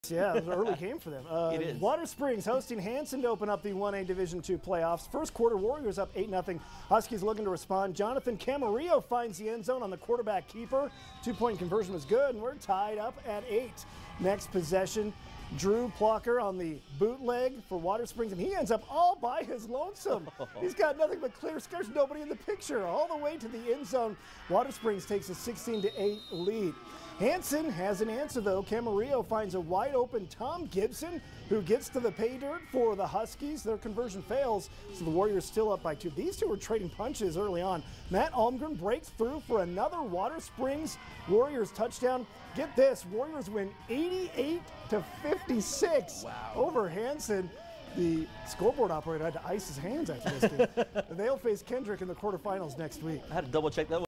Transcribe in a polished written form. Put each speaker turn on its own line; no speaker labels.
Yeah, it was an early game for them.
It is.
Water Springs hosting Hanson to open up the 1A Division II playoffs. First quarter, Warriors up 8-0. Huskies looking to respond. Jonathan Camarillo finds the end zone on the quarterback keeper. Two-point conversion was good, and we're tied up at 8. Next possession, Drew Plucker on the bootleg for Water Springs, and he ends up all by his lonesome. He's got nothing but clear skirt, nobody in the picture, all the way to the end zone. Water Springs takes a 16-8 lead. Hanson has an answer, though. Camarillo finds a wide-open Tom Gibson, who gets to the pay dirt for the Huskies. Their conversion fails, so the Warriors still up by 2. These two were trading punches early on. Matt Almgren breaks through for another Water Springs Warriors touchdown. Get this, Warriors win 88-56 over Hanson. The scoreboard operator had to ice his hands after this game. They'll face Kendrick in the quarterfinals next week.
I had to double check that one.